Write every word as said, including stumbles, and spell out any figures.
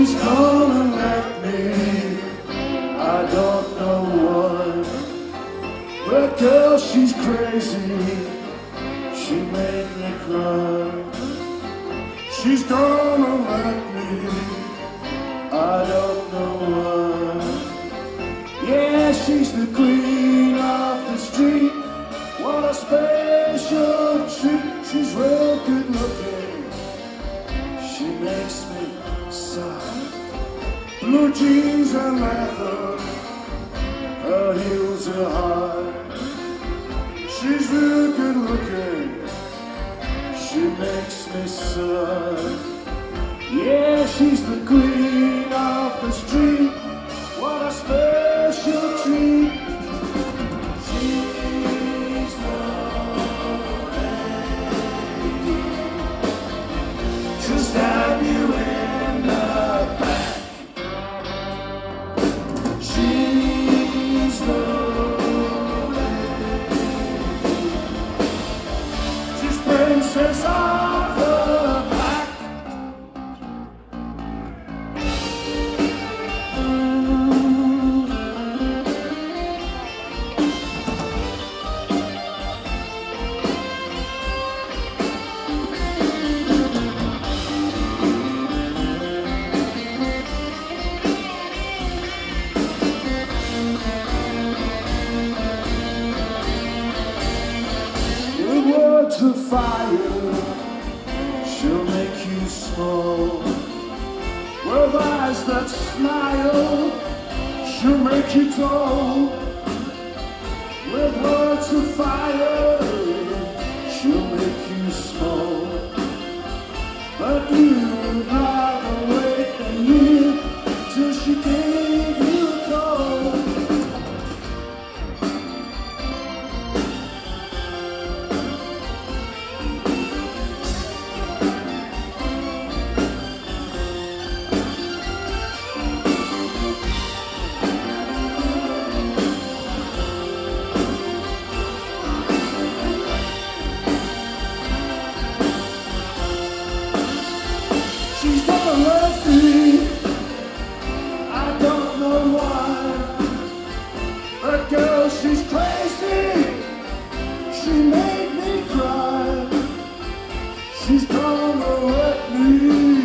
she's gonna let me. I don't know why, but girl, she's crazy. She made me cry. She's gonna let me. I don't know why. Yeah, she's the queen of the street. What a special treat. She's real good looking. She makes me sigh. Blue jeans and leather, her heels are high. She's real good looking. She makes me sigh. Yeah, she's the queen of the street. What a special treat. She's the lady. She'll stab you in the back. She's the lady. She's princess of the pack. Words of fire, she'll make you small. With eyes that smile, she'll make you tall. With words of fire, she'll make you small. But you'd rather wait a year till she gave you a call. She's gonna love me, I don't know why. But girl, she's crazy, she made me cry. She's gonna let me.